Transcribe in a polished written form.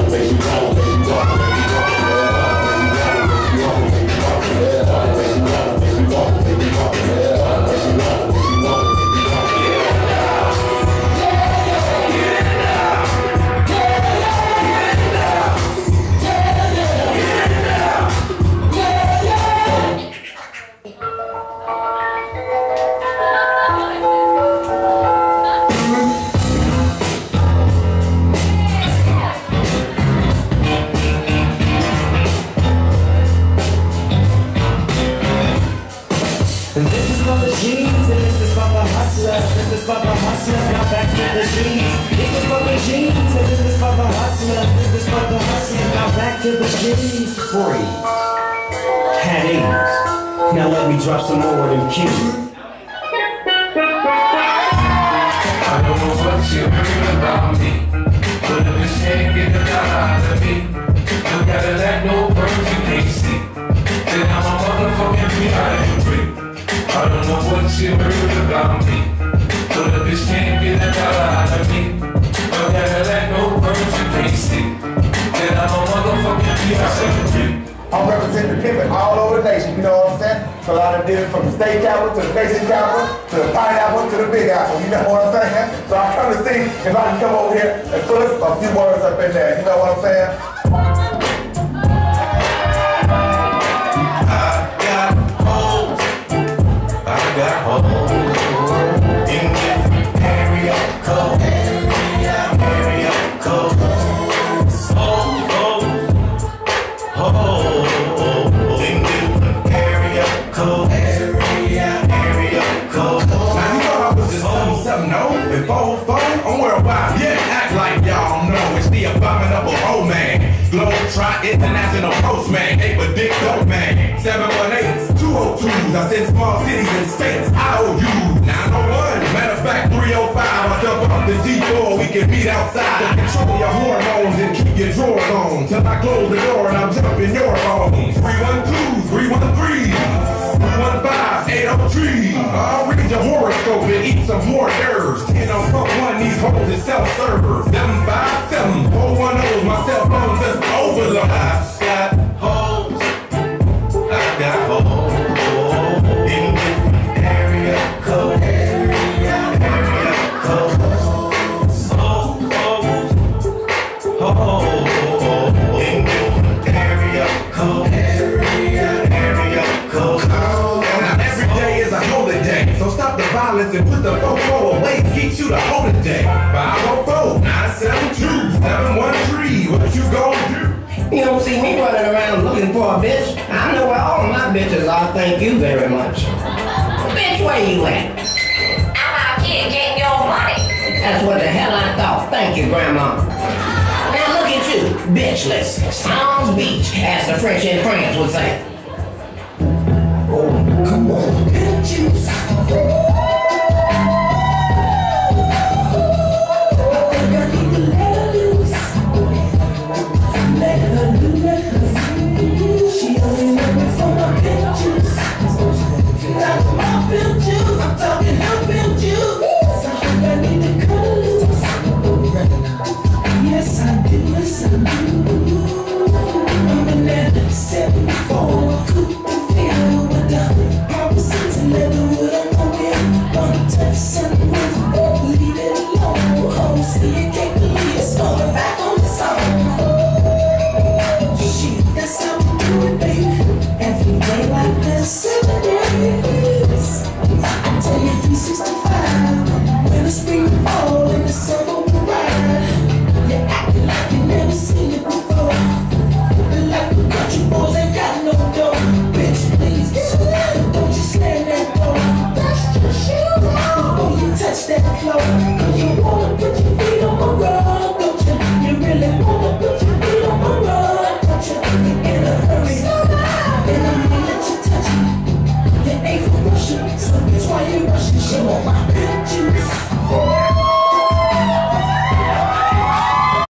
Drop some more of them cues. I don't know what you heard about me, but if this can't get the dollar out of me, no Cadillac, no birds you can't see, then I'm a motherfucking VIP. I don't know what you heard about me, but if this can't get the dollar out of me, no Cadillac, no birds you can't see, then I'm a motherfucking VIP. I'm representing the pimpin' all over the nation, you know what I'm saying? So I done did it from the state capital to the basic capital to the pineapple to the big apple, you know what I'm saying? So I'm trying to see if I can come over here and put a few words up in there, you know what I'm saying? I got hoes in different area code. Try international postman, 8 for dick dope man, 718s, 202s. I send small cities and states IOUs, 901. Matter of fact, 305. I jump off the G4, we can meet outside. Control your hormones and keep your drawers on till I close the door and I'm jumping your phones. 312s, 313s, 315, 803. I'll read your horoscope and eat some more nerves. 10 on front one, these hoes is self-servers. 757, 410s, my cell phone just overload. I've got hoes, I've got hoes in different area code. Area code. Hoes in different area code. Area code. Now every day is a holiday, so stop the violence and put the fofo away. Get you the holiday. 504-972-713. What you gonna do? You don't see me running around looking for a bitch. I know where all my bitches are, thank you very much. Bitch, where you at? I'm out here getting your money. That's what the hell I thought. Thank you, Grandma. Now look at you, bitchless. Sans beach, as the French in France would say. Oh, come on, bitch, you